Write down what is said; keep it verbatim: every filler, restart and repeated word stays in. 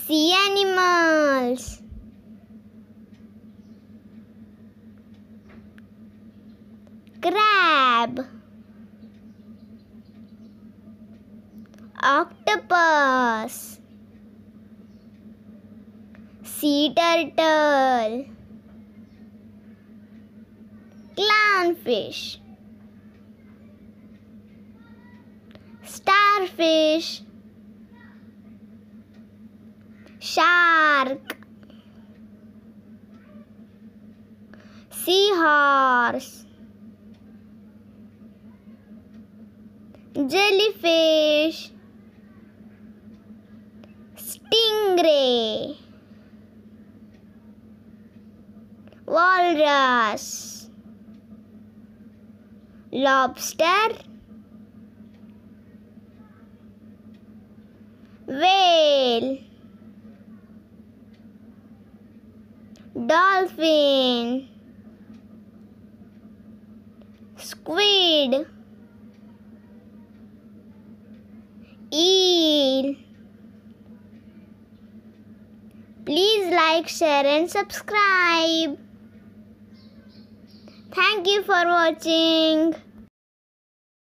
Sea animals. Crab. Octopus. Sea turtle. Clownfish. Starfish. Shark. Seahorse. Jellyfish. Stingray. Walrus. Lobster. Whale. Dolphin. Squid. Eel. Please like, share and subscribe. Thank you for watching.